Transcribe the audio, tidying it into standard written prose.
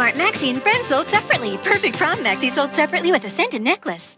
Smart Maxie and Friends sold separately. Perfect Prom Maxie sold separately with a scented necklace.